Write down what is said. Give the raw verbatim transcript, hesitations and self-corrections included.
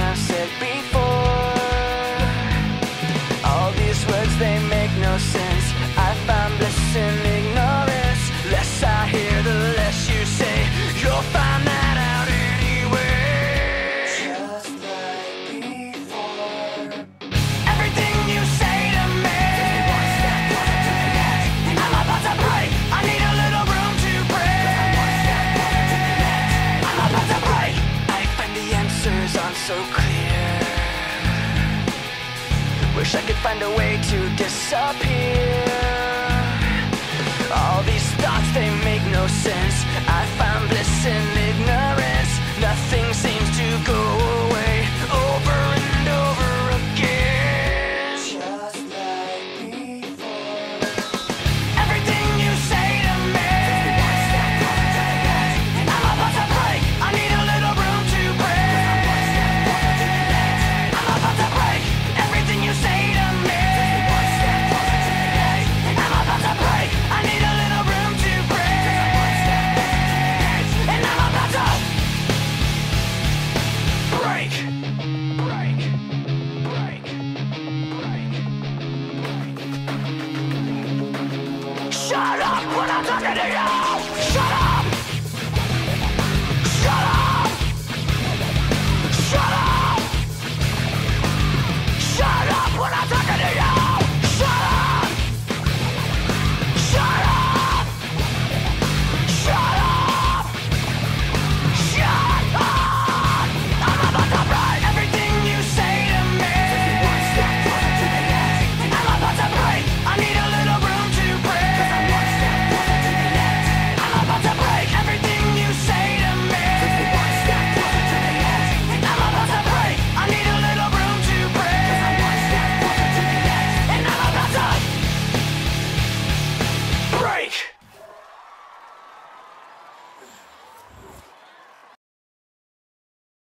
I've said before. All these words, they make no sense. I find bliss in ignorance. Less I hear, the less you say. You'll find that out anyway. Just like before. Everything you say to me, I'm about to break. I need a little room to break. I'm about to break. I find the answers aren't so clear. Wish I could find a way to disappear. All these thoughts, they make no sense. I find bliss in